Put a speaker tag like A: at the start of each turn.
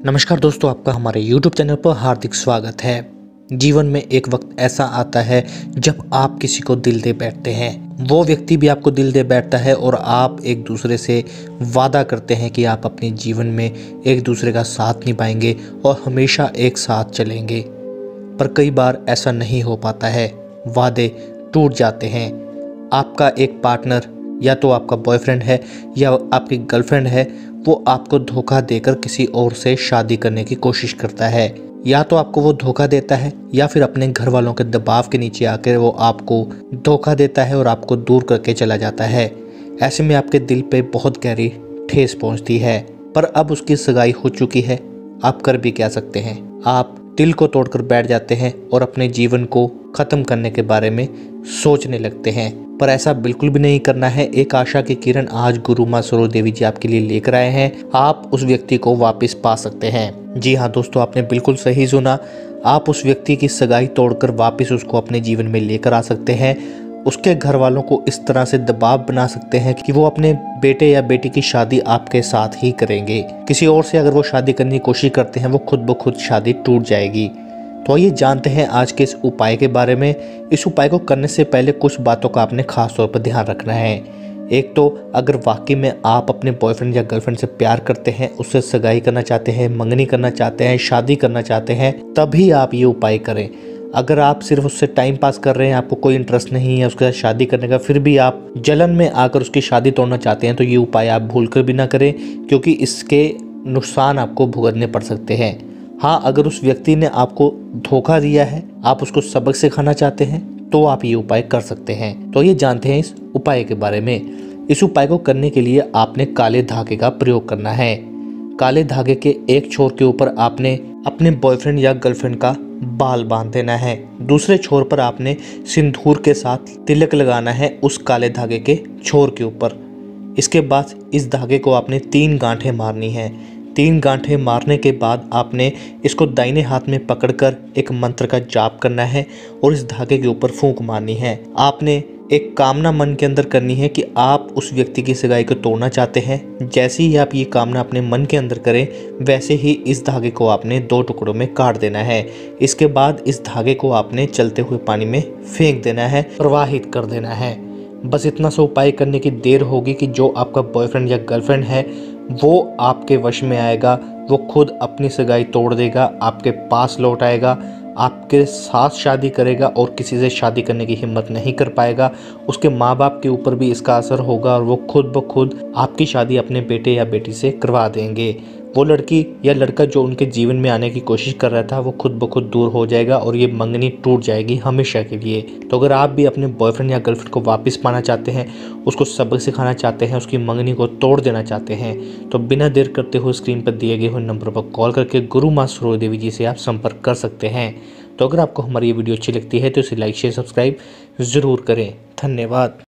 A: नमस्कार दोस्तों, आपका हमारे YouTube चैनल पर हार्दिक स्वागत है। जीवन में एक वक्त ऐसा आता है जब आप किसी को दिल दे बैठते हैं, वो व्यक्ति भी आपको दिल दे बैठता है और आप एक दूसरे से वादा करते हैं कि आप अपने जीवन में एक दूसरे का साथ निभाएंगे और हमेशा एक साथ चलेंगे। पर कई बार ऐसा नहीं हो पाता है, वादे टूट जाते हैं। आपका एक पार्टनर या तो आपका बॉयफ्रेंड है या आपकी गर्लफ्रेंड है, वो आपको धोखा देकर किसी और से शादी करने की कोशिश करता है। या तो आपको वो धोखा देता है या फिर अपने घर वालों के दबाव के नीचे आकर वो आपको धोखा देता है और आपको दूर करके चला जाता है। ऐसे में आपके दिल पे बहुत गहरी ठेस पहुंचती है। पर अब उसकी सगाई हो चुकी है, आप कर भी क्या सकते हैं। आप दिल को तोड़कर बैठ जाते हैं और अपने जीवन को ख़त्म करने के बारे में सोचने लगते हैं। पर ऐसा बिल्कुल भी नहीं करना है। एक आशा की किरण आज गुरु माँ सरोज देवी जी आपके लिए लेकर आए हैं। आप उस व्यक्ति को वापस पा सकते हैं। जी हाँ दोस्तों, आपने बिल्कुल सही सुना। आप उस व्यक्ति की सगाई तोड़कर वापस उसको अपने जीवन में लेकर आ सकते हैं। उसके घर वालों को इस तरह से दबाव बना सकते हैं कि वो अपने बेटे या बेटी की शादी आपके साथ ही करेंगे। किसी और से अगर वो शादी करने की कोशिश करते हैं, वो खुद ब खुद शादी टूट जाएगी। तो आइए जानते हैं आज के इस उपाय के बारे में। इस उपाय को करने से पहले कुछ बातों का आपने खास तौर पर ध्यान रखना है। एक तो अगर वाकई में आप अपने बॉयफ्रेंड या गर्लफ्रेंड से प्यार करते हैं, उससे सगाई करना चाहते हैं, मंगनी करना चाहते हैं, शादी करना चाहते हैं, तभी आप ये उपाय करें। अगर आप सिर्फ उससे टाइम पास कर रहे हैं, आपको कोई इंटरेस्ट नहीं है उसके साथ शादी करने का, फिर भी आप जलन में आकर उसकी शादी तोड़ना चाहते हैं, तो ये उपाय आप भूलकर भी ना करें, क्योंकि इसके नुकसान आपको भुगतने पड़ सकते हैं। हाँ, अगर उस व्यक्ति ने आपको धोखा दिया है, आप उसको सबक सिखाना चाहते हैं, तो आप ये उपाय कर सकते हैं। तो ये जानते हैं इस उपाय के बारे में। इस उपाय को करने के लिए आपने काले धागे का प्रयोग करना है। काले धागे के एक छोर के ऊपर आपने अपने बॉयफ्रेंड या गर्लफ्रेंड का बाल बांध देना है। दूसरे छोर पर आपने सिंदूर के साथ तिलक लगाना है उस काले धागे के छोर के ऊपर। इसके बाद इस धागे को आपने 3 गांठें मारनी है। 3 गांठें मारने के बाद आपने इसको दाहिने हाथ में पकड़कर एक मंत्र का जाप करना है और इस धागे के ऊपर फूंक मारनी है। आपने एक कामना मन के अंदर करनी है कि आप उस व्यक्ति की सगाई को तोड़ना चाहते हैं। जैसे ही आप ये कामना अपने मन के अंदर करें, वैसे ही इस धागे को आपने 2 टुकड़ों में काट देना है। इसके बाद इस धागे को आपने चलते हुए पानी में फेंक देना है, प्रवाहित कर देना है। बस इतना सा उपाय करने की देर होगी कि जो आपका बॉयफ्रेंड या गर्लफ्रेंड है वो आपके वश में आएगा। वो खुद अपनी सगाई तोड़ देगा, आपके पास लौट आएगा, आपके साथ शादी करेगा और किसी से शादी करने की हिम्मत नहीं कर पाएगा। उसके माँ बाप के ऊपर भी इसका असर होगा और वो खुद ब खुद आपकी शादी अपने बेटे या बेटी से करवा देंगे। वो लड़की या लड़का जो उनके जीवन में आने की कोशिश कर रहा था, वो खुद ब खुद दूर हो जाएगा और ये मंगनी टूट जाएगी हमेशा के लिए। तो अगर आप भी अपने बॉयफ्रेंड या गर्लफ्रेंड को वापस पाना चाहते हैं, उसको सबक सिखाना चाहते हैं, उसकी मंगनी को तोड़ देना चाहते हैं, तो बिना देर करते हुए स्क्रीन पर दिए गए हुए नंबर पर कॉल करके गुरु माँ सरोज देवी जी से आप संपर्क कर सकते हैं। तो अगर आपको हमारी ये वीडियो अच्छी लगती है तो इसे लाइक शेयर सब्सक्राइब ज़रूर करें। धन्यवाद।